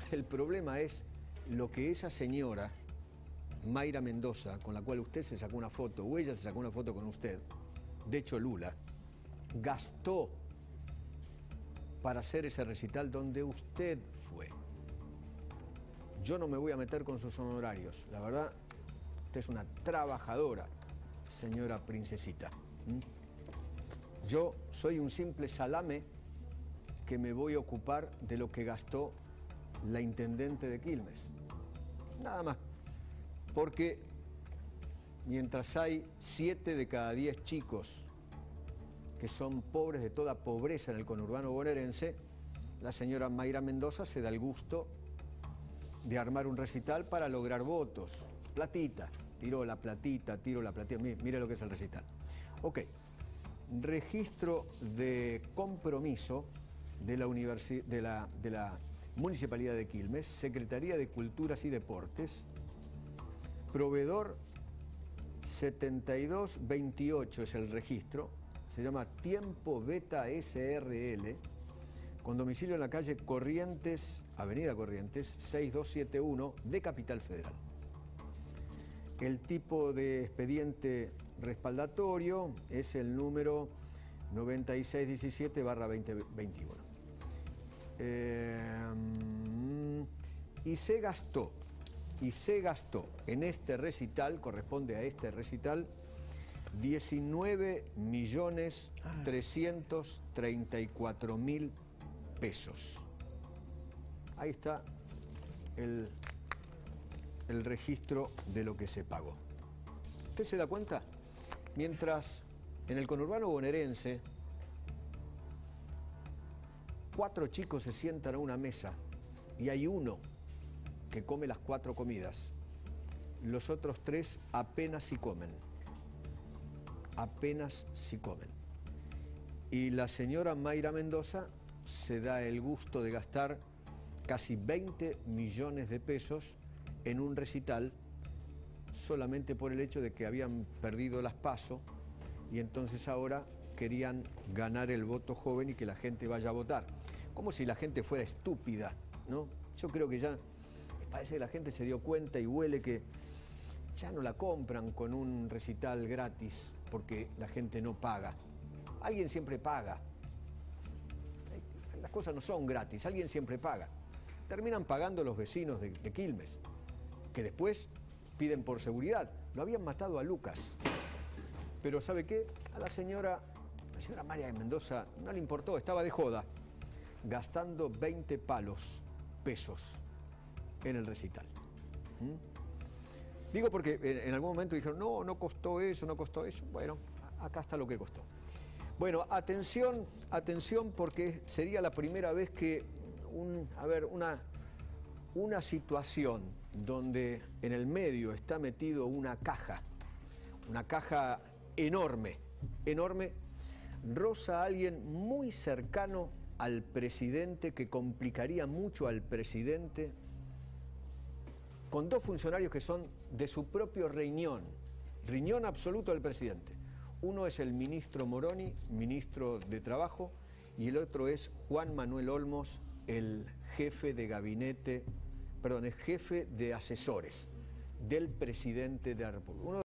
El problema es lo que esa señora, Mayra Mendoza, con la cual usted se sacó una foto, o ella se sacó una foto con usted, de Cholula, gastó para hacer ese recital donde usted fue. Yo no me voy a meter con sus honorarios. La verdad, usted es una trabajadora, señora princesita. Yo soy un simple salame que me voy a ocupar de lo que gastó la intendente de Quilmes. Nada más. Porque mientras hay 7 de cada 10 chicos que son pobres de toda pobreza en el conurbano bonaerense, la señora Mayra Mendoza se da el gusto de armar un recital para lograr votos. Platita, tiró la platita, mire lo que es el recital. Ok, registro de compromiso de la Municipalidad de Quilmes, Secretaría de Culturas y Deportes, proveedor 7228 es el registro, se llama Tiempo Beta SRL, con domicilio en la calle Corrientes, Avenida Corrientes, 6271 de Capital Federal. El tipo de expediente respaldatorio es el número 9617/2021. Y se gastó en este recital, corresponde a este recital, 19.334.000 pesos. Ahí está el registro de lo que se pagó. ¿Usted se da cuenta? Mientras en el conurbano bonaerense 4 chicos se sientan a una mesa y hay uno que come las 4 comidas, los otros 3 apenas si comen. Apenas si comen. Y la señora Mayra Mendoza se da el gusto de gastar casi 20 millones de pesos en un recital solamente por el hecho de que habían perdido las PASO y entonces ahora querían ganar el voto joven y que la gente vaya a votar. Como si la gente fuera estúpida, ¿no? Yo creo que ya parece que la gente se dio cuenta y huele que ya no la compran con un recital gratis porque la gente no paga. Alguien siempre paga. Las cosas no son gratis, alguien siempre paga. Terminan pagando los vecinos de Quilmes, que después piden por seguridad. Lo habían matado a Lucas. Pero ¿sabe qué? A la señora Mayra Mendoza no le importó, estaba de joda, gastando 20 pesos en el recital. Digo porque en algún momento dijeron, no costó eso, no costó eso. Bueno, acá está lo que costó. Bueno, atención porque sería la primera vez que una situación donde en el medio está metido una caja enorme, roza a alguien muy cercano al presidente, que complicaría mucho al presidente, con 2 funcionarios que son de su propio riñón absoluto del presidente. Uno es el ministro Moroni, ministro de Trabajo, y el otro es Juan Manuel Olmos, el jefe de gabinete, el jefe de asesores del presidente de la República.